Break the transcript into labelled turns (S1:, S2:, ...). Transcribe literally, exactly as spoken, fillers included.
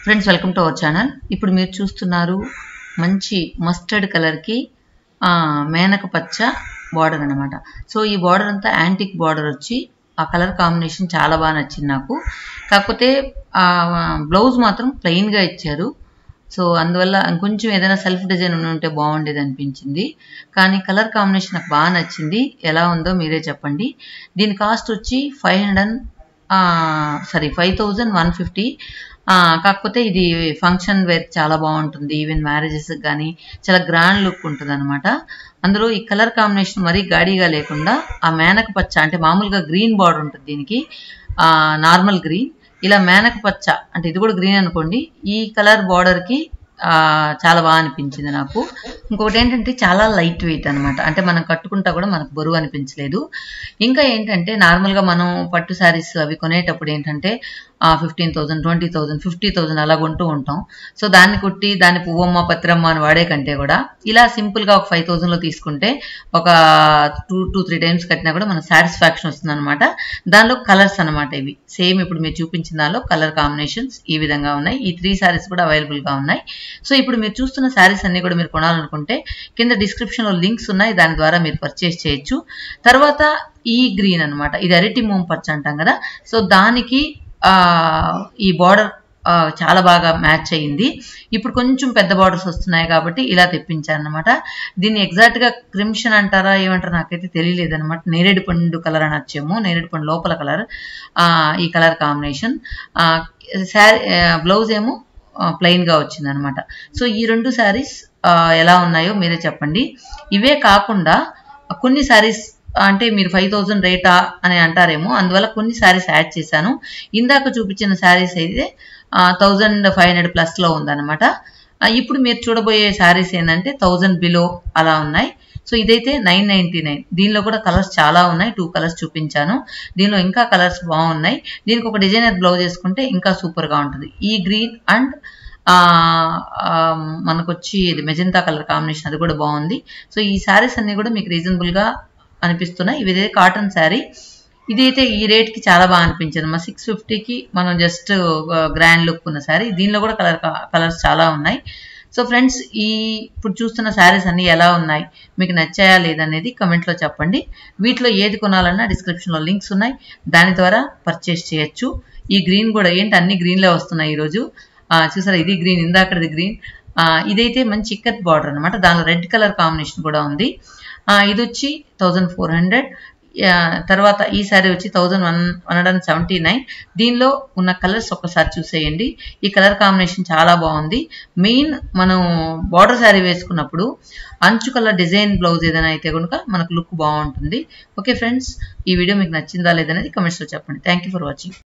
S1: Friends welcome to our channel. ఇప్పుడు మీరు చూస్తున్నారు మంచి మస్టర్డ్ కలర్కి మేనక పచ్చ బార్డర్ అనమాట. సో ఈ బార్డర్ అంతా యాంటిక్ బార్డర్ వచ్చి ఆ కలర్ కాంబినేషన్ చాలా బాగా నచ్చింది నాకు. కాకపోతే బ్లౌజ్ మాత్రం ప్లెయిన్గా ఇచ్చారు. సో అందువల్ల ఇంకొంచెం ఏదైనా సెల్ఫ్ డిజైన్ ఉంటే బాగుండేది అనిపించింది. కానీ కలర్ కాంబినేషన్ నాకు బాగా నచ్చింది. ఎలా ఉందో మీరే చెప్పండి. దీని కాస్ట్ వచ్చి five hundred sorry five thousand one fifty. కాకపోతే ఇది ఫంక్షన్ వేర్ చాలా బాగుంటుంది. ఈవెన్ మ్యారేజెస్ కానీ చాలా గ్రాండ్ లుక్ ఉంటుంది అనమాట. అందులో ఈ కలర్ కాంబినేషన్ మరీ గాడిగా లేకుండా ఆ మేనక పచ్చ అంటే మామూలుగా గ్రీన్ బార్డర్ ఉంటుంది దీనికి, నార్మల్ గ్రీన్, ఇలా మేనక పచ్చ అంటే ఇది కూడా గ్రీన్ అనుకోండి. ఈ కలర్ బార్డర్కి చాలా బాగా అనిపించింది నాకు. ఇంకొకటి ఏంటంటే చాలా లైట్ వెయిట్ అనమాట. అంటే మనం కట్టుకుంటా కూడా మనకు బరువు అనిపించలేదు. ఇంకా ఏంటంటే నార్మల్గా మనం పట్టు శారీస్ అవి కొనేటప్పుడు ఏంటంటే fifteen thousand twenty thousand fifty thousand అలా కొంటూ ఉంటాం. సో దాన్ని కుట్టి దాన్ని పువ్వమ్మ పత్రమ్మ అని వాడే కంటే కూడా ఇలా సింపుల్గా ఒక ఫైవ్ థౌసండ్లో తీసుకుంటే ఒక టూ టూ త్రీ టైమ్స్ కట్టినా కూడా మనకు సాటిస్ఫాక్షన్ వస్తుంది అనమాట. దానిలో కలర్స్ అనమాట ఇవి సేమ్ ఇప్పుడు మీరు చూపించిన దానిలో కలర్ కాంబినేషన్స్ ఈ విధంగా ఉన్నాయి. ఈ త్రీ శారీస్ కూడా అవైలబుల్గా ఉన్నాయి. సో ఇప్పుడు మీరు చూస్తున్న శారీస్ అన్ని కూడా మీరు కొనాలనుకుంటే కింద డిస్క్రిప్షన్లో లింక్స్ ఉన్నాయి, దాని ద్వారా మీరు పర్చేస్ చేయొచ్చు. తర్వాత ఈ గ్రీన్ అనమాట, ఇది అరటి మూం పచ్చ అంటాం కదా. సో దానికి ఈ బార్డర్ చాలా బాగా మ్యాచ్ అయ్యింది. ఇప్పుడు కొంచెం పెద్ద బార్డర్స్ వస్తున్నాయి కాబట్టి ఇలా తెప్పించాను అనమాట. దీన్ని ఎగ్జాక్ట్గా క్రిమ్షన్ అంటారా ఏమంటారా నాకైతే తెలియలేదు అనమాట. నేరేడు పండు కలర్ అని వచ్చేమో, నేరేడు పండు లోపల కలర్ ఈ కలర్ కాంబినేషన్. శారీ బ్లౌజ్ ఏమో ప్లెయిన్గా వచ్చింది అనమాట. సో ఈ రెండు శారీస్ ఎలా ఉన్నాయో మీరే చెప్పండి. ఇవే కాకుండా కొన్ని శారీస్ అంటే మీరు ఫైవ్ థౌజండ్ రేటా అని అంటారేమో, అందువల్ల కొన్ని శారీస్ యాడ్ చేశాను. ఇందాక చూపించిన శారీస్ అయితే థౌజండ్ ఫైవ్ హండ్రెడ్ ప్లస్లో ఉందన్నమాట. ఇప్పుడు మీరు చూడబోయే శారీస్ ఏంటంటే థౌజండ్ బిలో అలా ఉన్నాయి. సో ఇదైతే నైన్ నైంటీ నైన్. దీనిలో కూడా కలర్స్ చాలా ఉన్నాయి. టూ కలర్స్ చూపించాను. దీనిలో ఇంకా కలర్స్ బాగున్నాయి. దీనికి ఒక డిజైనర్ బ్లౌజ్ వేసుకుంటే ఇంకా సూపర్గా ఉంటుంది. ఈ గ్రీన్ అండ్ మనకు వచ్చి ఇది మెజెంతా కలర్ కాంబినేషన్, అది కూడా బాగుంది. సో ఈ శారీస్ అన్ని కూడా మీకు రీజనబుల్గా అనిపిస్తున్నాయి. ఇదే కాటన్ శారీ, ఇదైతే ఈ రేట్కి చాలా బాగా అనిపించింది. మా సిక్స్ ఫిఫ్టీకి మనం జస్ట్ గ్రాండ్ లుక్ ఉన్న శారీ. దీనిలో కూడా కలర్ కలర్స్ చాలా ఉన్నాయి. సో ఫ్రెండ్స్, ఈ ఇప్పుడు చూస్తున్న శారీస్ అన్ని ఎలా ఉన్నాయి, మీకు నచ్చాయా లేదనేది కమెంట్లో చెప్పండి. వీటిలో ఏది కొనాలన్నా డిస్క్రిప్షన్లో లింక్స్ ఉన్నాయి, దాని ద్వారా పర్చేస్ చేయొచ్చు. ఈ గ్రీన్ కూడా ఏంటి అన్ని గ్రీన్లే వస్తున్నాయి ఈరోజు. చూసారా, ఇది గ్రీన్, ఇందాకది గ్రీన్. ఇదైతే మంచి చిక్కత్ బార్డర్ అనమాట. దానిలో రెడ్ కలర్ కాంబినేషన్ కూడా ఉంది. ఇది వచ్చి థౌజండ్ ఫోర్ హండ్రెడ్. తర్వాత ఈ శారీ వచ్చి thousand one one hundred and seventy nine. దీనిలో ఉన్న కలర్స్ ఒక్కసారి చూసేయండి. ఈ కలర్ కాంబినేషన్ చాలా బాగుంది. మెయిన్ మనం బార్డర్ శారీ వేసుకున్నప్పుడు అంచు కలర్ డిజైన్ బ్లౌజ్ ఏదైనా అయితే కనుక మనకు లుక్ బాగుంటుంది. ఓకే ఫ్రెండ్స్, ఈ వీడియో మీకు నచ్చిందా లేదనేది కమెంట్స్లో చెప్పండి. Thank you for watching.